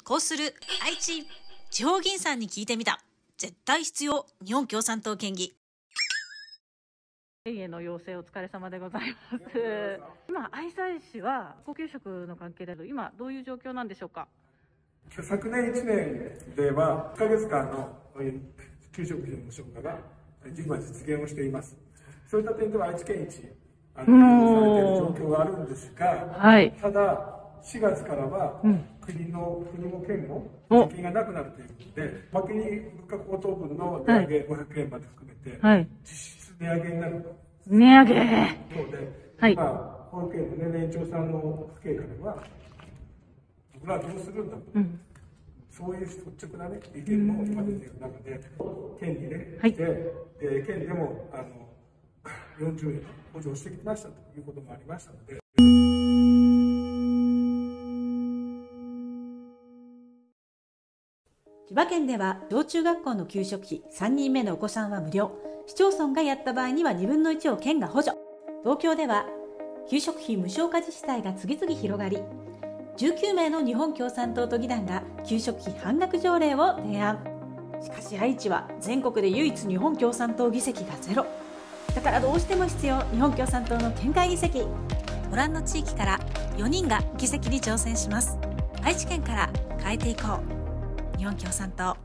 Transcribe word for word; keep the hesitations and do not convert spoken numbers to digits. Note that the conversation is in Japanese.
こうする愛知地方議員さんに聞いてみた。絶対必要日本共産党県議。 への要請お疲れ様でございます。今、愛西市は高級食の関係で今どういう状況なんでしょうか。 昨年いちねんではいっかげつかんの給食費の無償化が今実現をしています。そういった点では愛知県一あのされている状況があるんですが、はい、ただしがつからは国の、うん、国も県も税金がなくなるということで、おまけに物価高騰分の値上げごひゃくえんまで含めて、はい、実質値上げになると。 値上げそうで、はい、今保育園の、ね、年長さんの家計からは僕らはどうするんだと、うん、そういう率直な、ね、意見も今出ている中で県にね、はい、で、えー、県でもあのよんじゅうえん補助してきましたということもありましたので。 千葉県では小中学校の給食費さんにんめのお子さんは無料、市町村がやった場合にはにぶんのいちを県が補助。東京では給食費無償化自治体が次々広がり、じゅうきゅうめいの日本共産党都議団が給食費半額条例を提案。しかし愛知は全国で唯一日本共産党議席がゼロ。だからどうしても必要日本共産党の県会議席。ご覧の地域からよにんが議席に挑戦します。愛知県から変えていこう日本共産党。